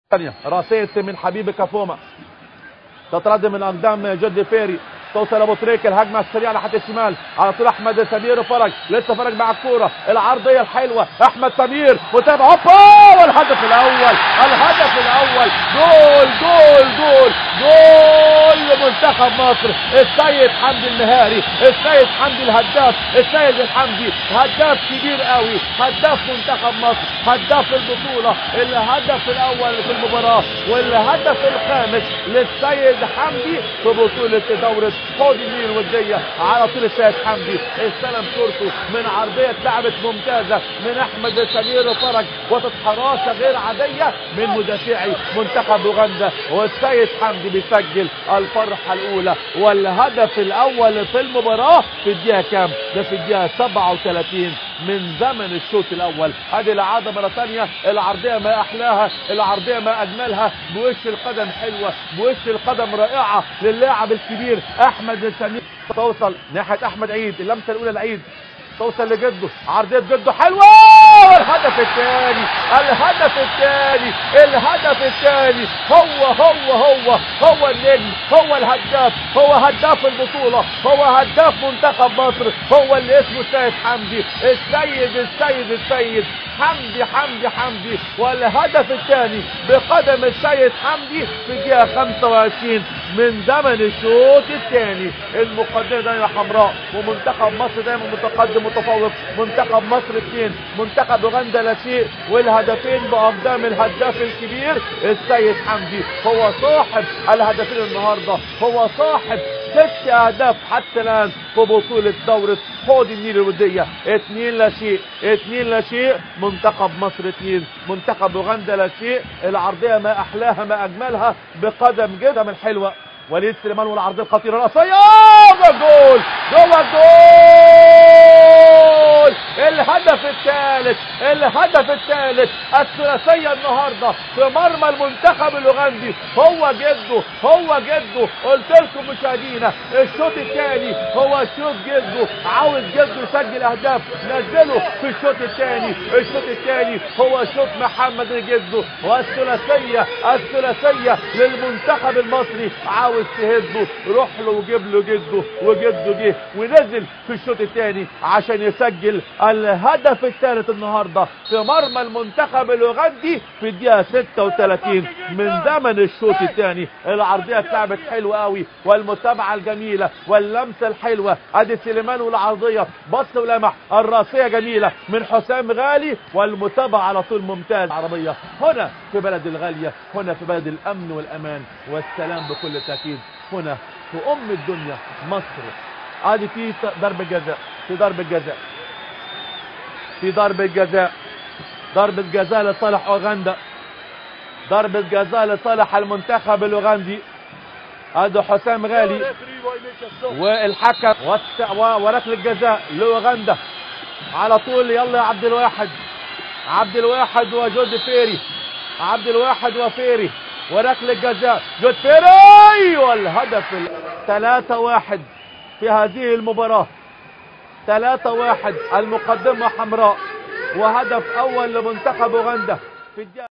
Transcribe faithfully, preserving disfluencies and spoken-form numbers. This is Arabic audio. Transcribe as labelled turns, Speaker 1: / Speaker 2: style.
Speaker 1: ثانية راسية من حبيب كافوما، تتردد من قدام جد فيري، توصل ابو تريكه، الهجمه السريعه ناحيه الشمال، على طول احمد سمير فرج، لسه فرج مع الكوره، العرضيه الحلوه، احمد سمير متابع، هوبا، والهدف الاول، الهدف الاول، جول جول جول جول لمنتخب مصر، السيد حمدي المهاري، السيد حمدي الهداف، السيد الحمدي هداف كبير قوي، هداف منتخب مصر، هداف البطوله، الهدف الاول في المباراه والهدف الخامس للسيد حمدي في بطوله دوره حوض النيل الوديه. على طول السيد حمدي استلم كورته من عرضيه اتلعبت ممتازه من احمد سمير فرج، وتتحراسه غير عاديه من مدافعي منتخب اوغندا، والسيد حمدي بيسجل الفرحه الاولى والهدف الاول في المباراه في الدقيقه كام؟ ده في الدقيقه سبعة وثلاثين من زمن الشوط الاول. ادي العاده مره ثانيه، العرضيه ما احلاها، العرضيه ما اجملها، بوش القدم حلوه، بوش القدم رائعه للاعب الكبير احمد سمير، توصل ناحيه احمد عيد، اللمسه الاولى لعيد، توصل لجده، عرضيه جده حلوه، والهدف الثاني، الهدف الثاني، الهدف الثاني، هو هو هو هو النجم، هو الهداف، هو هداف البطوله، هو هداف منتخب مصر، هو اللي اسمه السيد حمدي، السيد السيد السيد حمدي حمدي حمدي، والهدف الثاني بقدم السيد حمدي في الدقيقه خمسة وعشرين من زمن الشوط الثاني. المقدمه دايما حمراء، ومنتخب مصر دايما متقدم متفوق، منتخب مصر اثنين، منتخب اوغندا لا شيء، والهدفين باقدام الهداف الكبير السيد حمدي، هو صاحب الهدفين النهارده، هو صاحب ست اهداف حتى الان في بطوله دوره حوض النيل الوديه. اثنين لا شيء، اثنين لا شيء، منتخب مصر اثنين، منتخب اوغندا لا شيء. العرضيه ما احلاها ما اجملها بقدم جدا الحلوه، وليد سليمان والعرضيه الخطيره راسيه، جول جوه الجول، الهدف الثالث، الهدف الثالث، الثلاثيه النهارده في مرمى المنتخب الاوغندي، هو جده، هو جده، قلت لكم مشاهدينا الشوط الثاني هو شوط جده، عاوز جده يسجل اهداف، نزله في الشوط الثاني، الشوط الثاني هو شوط محمد جده، والثلاثيه الثلاثيه للمنتخب المصري، عاوز تهده، روح له وجيب له جده، وجده جه ونزل في الشوط الثاني عشان يسجل الهدف الثالث النهارده في مرمى المنتخب الاوغندي في الدقيقه ستة وثلاثين من زمن الشوط الثاني. العرضيه اتلعبت حلوه قوي، والمتابعه الجميله واللمسه الحلوه، ادي سليمان والعرضيه بص ولمح، الراسيه جميله من حسام غالي، والمتابعه على طول ممتاز. عربيه هنا في بلد الغاليه، هنا في بلد الامن والامان والسلام بكل تاكيد، هنا في ام الدنيا مصر. ادي في ضربه جزاء، في ضربه جزاء، في ضربه جزاء، ضربه جزاء لصالح اوغندا، ضربه جزاء لصالح المنتخب الاوغندي. ادي حسام غالي والحكم وركله الجزاء لاوغندا على طول. يلا يا عبد الواحد، عبد الواحد وجود فيري، عبد الواحد وفيري وركله الجزاء، جود فيري، والهدف ثلاثة واحد في هذه المباراة، ثلاثة واحد، المقدمة حمراء، وهدف اول لمنتخب اوغندا في الدقيقة